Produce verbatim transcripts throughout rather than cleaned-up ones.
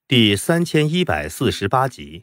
第三千一百四十八集。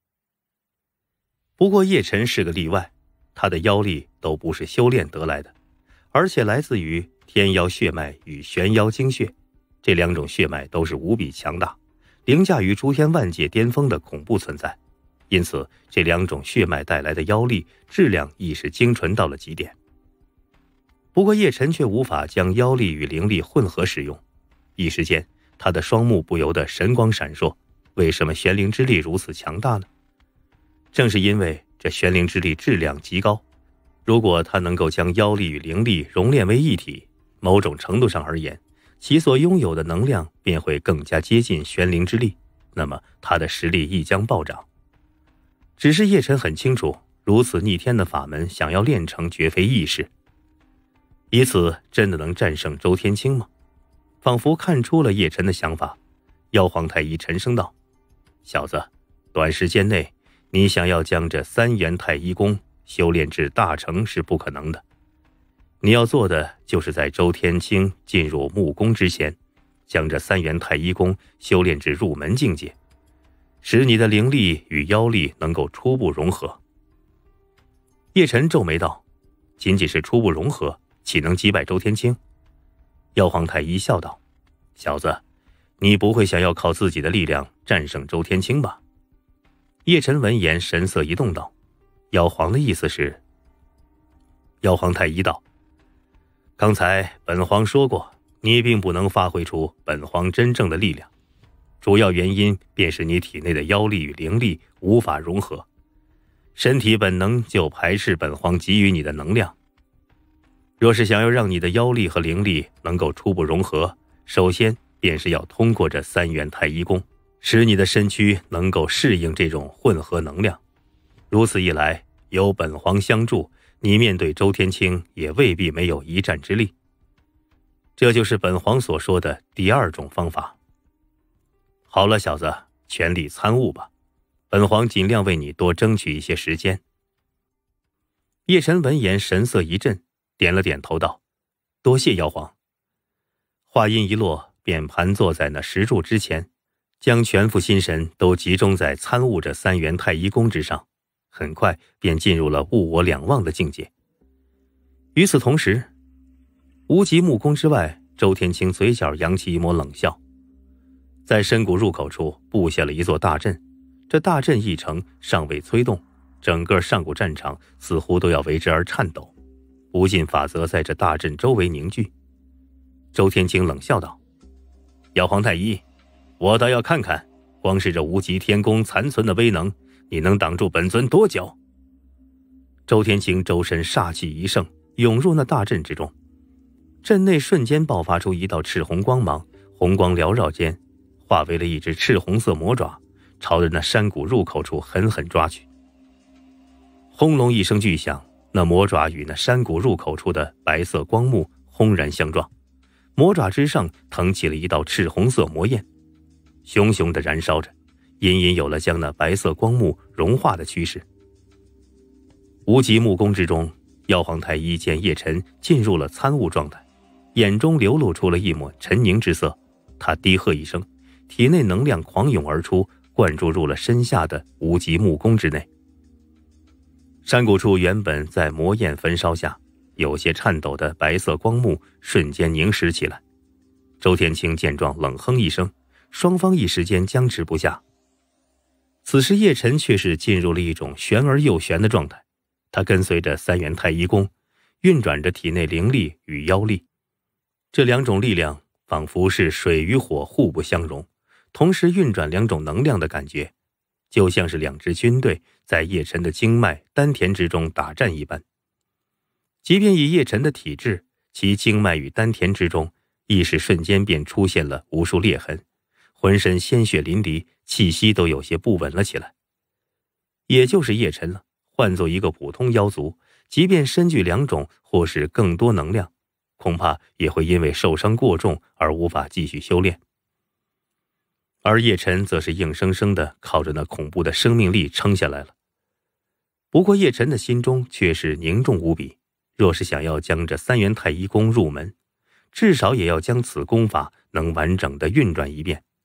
不过叶晨是个例外，他的妖力都不是修炼得来的，而且来自于天妖血脉与玄妖精血，这两种血脉都是无比强大，凌驾于诸天万界巅峰的恐怖存在，因此这两种血脉带来的妖力质量亦是精纯到了极点。不过叶晨却无法将妖力与灵力混合使用，一时间他的双目不由得神光闪烁，为什么玄灵之力如此强大呢？正是因为这玄灵之力质量极高，如果他能够将妖力与灵力熔炼为一体，某种程度上而言，其所拥有的能量便会更加接近玄灵之力，那么他的实力亦将暴涨。只是叶晨很清楚，如此逆天的法门想要练成绝非易事，以此真的能战胜周天清吗？仿佛看出了叶晨的想法，妖皇太一沉声道：小子，短时间内你想要将这三元太一功修炼至大成是不可能的，你要做的就是在周天清进入木宫之前，将这三元太一功修炼至入门境界，使你的灵力与妖力能够初步融合。叶晨皱眉道：仅仅是初步融合，岂能击败周天清？妖皇太一笑道：小子，你不会想要靠自己的力量战胜周天清吧？叶晨闻言神色一动道：妖皇的意思是？妖皇太一道：刚才本皇说过，你并不能发挥出本皇真正的力量，主要原因便是你体内的妖力与灵力无法融合，身体本能就排斥本皇给予你的能量。若是想要让你的妖力和灵力能够初步融合，首先便是要通过这三元太一功，使你的身躯能够适应这种混合能量。如此一来，有本皇相助，你面对周天清也未必没有一战之力。这就是本皇所说的第二种方法。好了，小子，全力参悟吧，本皇尽量为你多争取一些时间。叶晨闻言神色一震，点了点头道：多谢妖皇。话音一落，便盘坐在那石柱之前，将全副心神都集中在参悟这三元太一功之上，很快便进入了物我两忘的境界。与此同时，无极木宫之外，周天清嘴角扬起一抹冷笑，在深谷入口处布下了一座大阵，这大阵一成尚未催动，整个上古战场似乎都要为之而颤抖，无尽法则在这大阵周围凝聚。周天清冷笑道：妖皇太一，我倒要看看，光是这无极天宫残存的威能，你能挡住本尊多久？周天清周身煞气一盛，涌入那大阵之中，阵内瞬间爆发出一道赤红光芒，红光缭绕间化为了一只赤红色魔爪，朝着那山谷入口处狠狠抓去。轰隆一声巨响，那魔爪与那山谷入口处的白色光幕轰然相撞，魔爪之上腾起了一道赤红色魔焰，熊熊地燃烧着，隐隐有了将那白色光幕融化的趋势。无极木宫之中，妖皇太一见叶晨进入了参悟状态，眼中流露出了一抹沉凝之色，他低喝一声，体内能量狂涌而出，灌注入了身下的无极木宫之内。山谷处原本在魔焰焚烧下有些颤抖的白色光幕瞬间凝实起来。周天清见状冷哼一声，双方一时间僵持不下。此时叶晨却是进入了一种玄而又玄的状态，他跟随着三元太一功，运转着体内灵力与妖力，这两种力量仿佛是水与火互不相容，同时运转两种能量的感觉，就像是两支军队在叶晨的经脉丹田之中打战一般。即便以叶晨的体质，其经脉与丹田之中亦是瞬间便出现了无数裂痕，浑身鲜血淋漓，气息都有些不稳了起来。也就是叶晨了，换做一个普通妖族，即便身具两种或是更多能量，恐怕也会因为受伤过重而无法继续修炼。而叶晨则是硬生生地靠着那恐怖的生命力撑下来了。不过叶晨的心中却是凝重无比，若是想要将这三元太一功入门，至少也要将此功法能完整地运转一遍，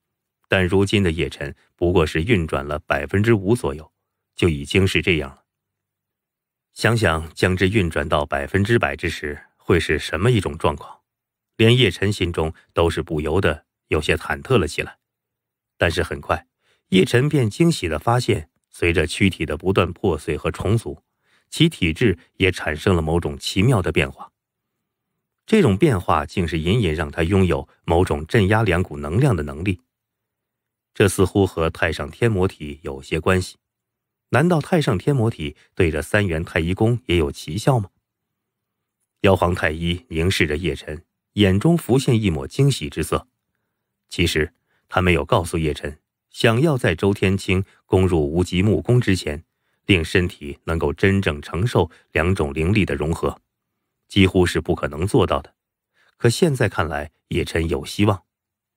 但如今的叶晨不过是运转了百分之五左右，就已经是这样了。想想将之运转到百分之百之时，会是什么一种状况？连叶晨心中都是不由得有些忐忑了起来。但是很快，叶晨便惊喜地发现，随着躯体的不断破碎和重组，其体质也产生了某种奇妙的变化。这种变化竟是隐隐让他拥有某种镇压两股能量的能力。这似乎和太上天魔体有些关系。难道太上天魔体对着三元太一功也有奇效吗？妖皇太一凝视着叶晨，眼中浮现一抹惊喜之色。其实他没有告诉叶晨，想要在周天清攻入无极木宫之前，令身体能够真正承受两种灵力的融合，几乎是不可能做到的。可现在看来，叶晨有希望。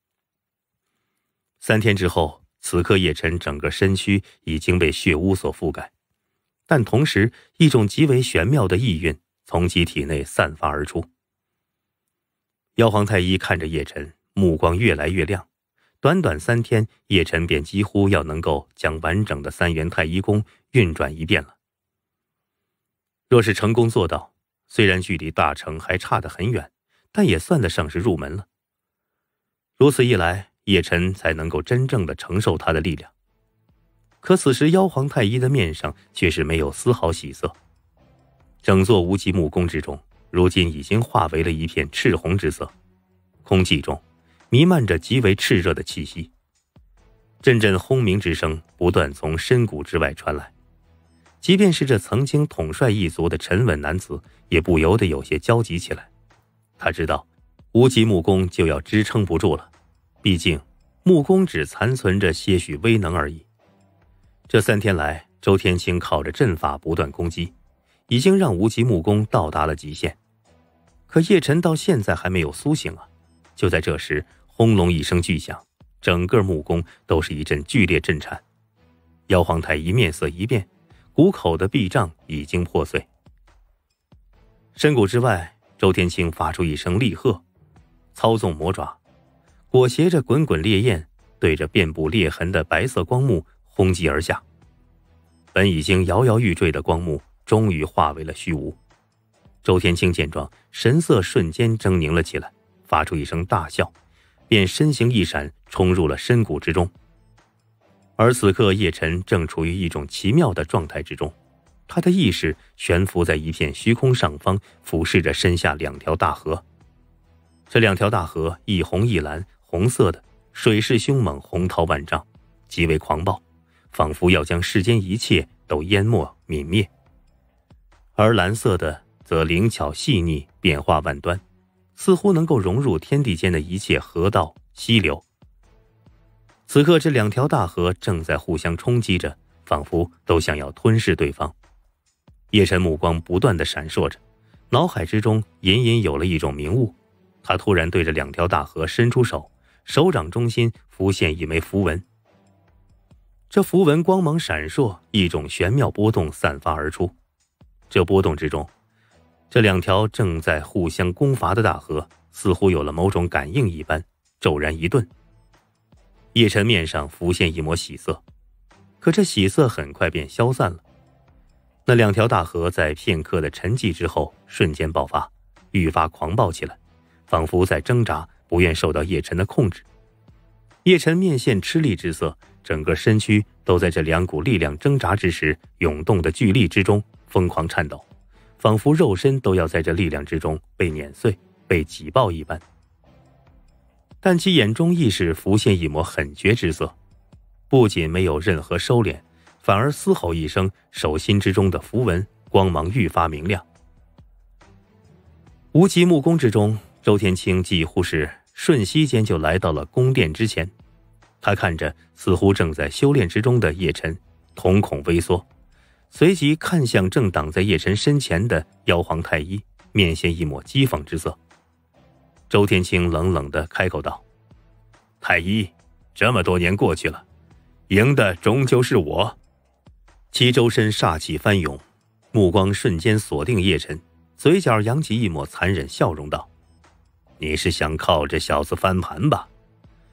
三天之后，此刻叶晨整个身躯已经被血污所覆盖，但同时一种极为玄妙的意蕴从其体内散发而出。妖皇太一看着叶晨，目光越来越亮。短短三天，叶晨便几乎要能够将完整的三元太一功运转一遍了。若是成功做到，虽然距离大成还差得很远，但也算得上是入门了。如此一来，叶晨才能够真正的承受他的力量。可此时妖皇太一的面上却是没有丝毫喜色。整座无极木宫之中，如今已经化为了一片赤红之色，空气中弥漫着极为炽热的气息。阵阵轰鸣之声不断从深谷之外传来，即便是这曾经统帅一族的沉稳男子，也不由得有些焦急起来。他知道无极木宫就要支撑不住了，毕竟木宫只残存着些许威能而已。这三天来，周天清靠着阵法不断攻击，已经让无极木宫到达了极限。可叶晨到现在还没有苏醒啊！就在这时，轰隆一声巨响，整个木宫都是一阵剧烈震颤。妖皇太一面色一变，谷口的壁障已经破碎。深谷之外，周天清发出一声厉喝，操纵魔爪，裹挟着滚滚烈焰，对着遍布裂痕的白色光幕轰击而下。本已经摇摇欲坠的光幕终于化为了虚无。周天清见状，神色瞬间狰狞了起来，发出一声大笑，便身形一闪，冲入了深谷之中。而此刻叶晨正处于一种奇妙的状态之中，他的意识悬浮在一片虚空上方，俯视着身下两条大河。这两条大河一红一蓝，红色的水势凶猛，洪涛万丈，极为狂暴，仿佛要将世间一切都淹没泯灭。而蓝色的则灵巧细腻，变化万端，似乎能够融入天地间的一切河道溪流。此刻这两条大河正在互相冲击着，仿佛都想要吞噬对方。叶晨目光不断地闪烁着，脑海之中隐隐有了一种明悟。他突然对着两条大河伸出手，手掌中心浮现一枚符文。这符文光芒闪烁，一种玄妙波动散发而出。这波动之中，这两条正在互相攻伐的大河似乎有了某种感应一般，骤然一顿。叶晨面上浮现一抹喜色，可这喜色很快便消散了。那两条大河在片刻的沉寂之后瞬间爆发，愈发狂暴起来，仿佛在挣扎，不愿受到叶晨的控制。叶晨面现吃力之色，整个身躯都在这两股力量挣扎之时涌动的巨力之中疯狂颤抖，仿佛肉身都要在这力量之中被碾碎，被挤爆一般。但其眼中亦是浮现一抹狠绝之色，不仅没有任何收敛，反而嘶吼一声，手心之中的符文光芒愈发明亮。无极木宫之中，周天清几乎是瞬息间就来到了宫殿之前。他看着似乎正在修炼之中的叶晨，瞳孔微缩，随即看向正挡在叶晨身前的妖皇太一，面现一抹讥讽之色。周天清冷冷地开口道：“太一，这么多年过去了，赢的终究是我。”其周身煞气翻涌，目光瞬间锁定叶晨，嘴角扬起一抹残忍笑容道：“你是想靠这小子翻盘吧？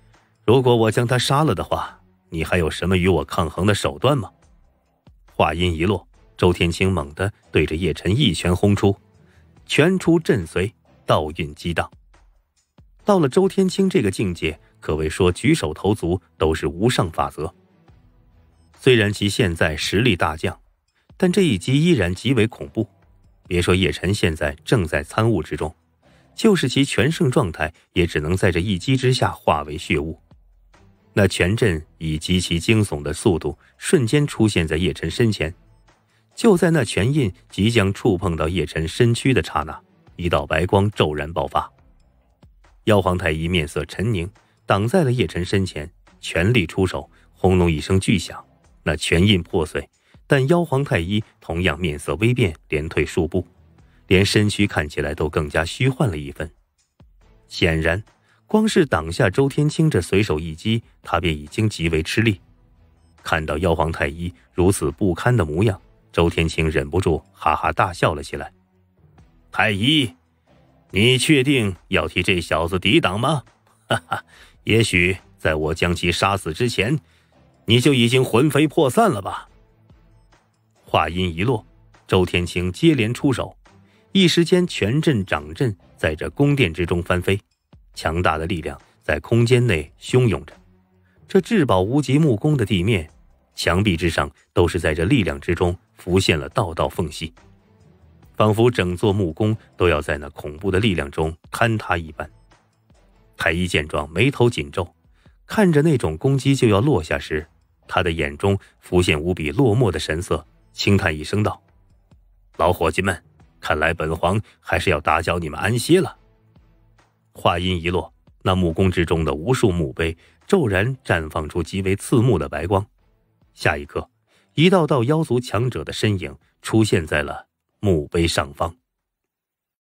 如果我将他杀了的话，你还有什么与我抗衡的手段吗？话音一落，周天清猛地对着叶晨一拳轰出，拳出震髓，道运激荡。到了周天清这个境界，可谓说举手投足都是无上法则。虽然其现在实力大降，但这一击依然极为恐怖。别说叶晨现在正在参悟之中，就是其全盛状态也只能在这一击之下化为血雾。那拳阵以极其惊悚的速度瞬间出现在叶晨身前。就在那拳印即将触碰到叶晨身躯的刹那，一道白光骤然爆发。妖皇太一面色沉凝，挡在了叶晨身前，全力出手，轰隆一声巨响，那拳印破碎，但妖皇太一同样面色微变，连退数步，连身躯看起来都更加虚幻了一分。显然光是挡下周天清这随手一击，他便已经极为吃力。看到妖皇太一如此不堪的模样，周天清忍不住哈哈大笑了起来。太一，你确定要替这小子抵挡吗？哈哈，也许在我将其杀死之前，你就已经魂飞魄散了吧。话音一落，周天清接连出手，一时间拳阵掌阵在这宫殿之中翻飞，强大的力量在空间内汹涌着。这至宝无极木宫的地面、墙壁之上都是在这力量之中浮现了道道缝隙，仿佛整座木宫都要在那恐怖的力量中坍塌一般。太一见状，眉头紧皱，看着那种攻击就要落下时，他的眼中浮现无比落寞的神色，轻叹一声道：老伙计们，看来本皇还是要打搅你们安歇了。话音一落，那木宫之中的无数墓碑骤然绽放出极为刺目的白光，下一刻，一道道妖族强者的身影出现在了墓碑上方。